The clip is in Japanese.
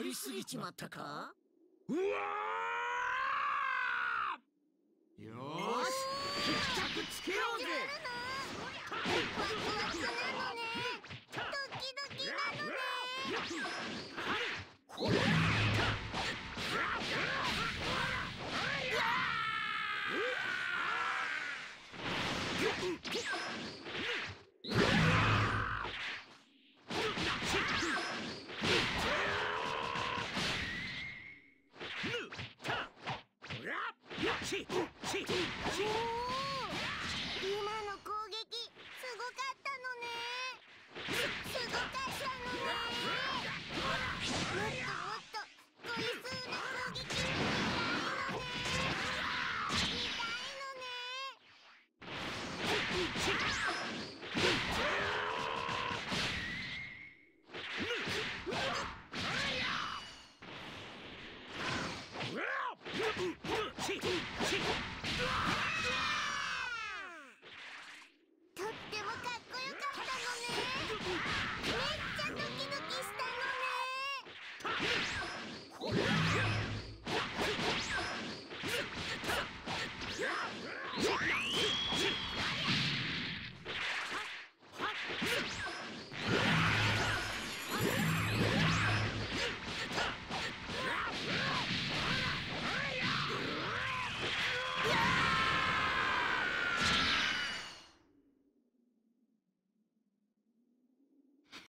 りすぎちまったか。 うわー。よーし、決着つけようぜ。 ワクワクなのね。ドキドキなのね。 これ。 今の攻撃すごかったのね。すごかったのね。もっとゴリスーな攻撃見たいのね。見たいのね。 うわ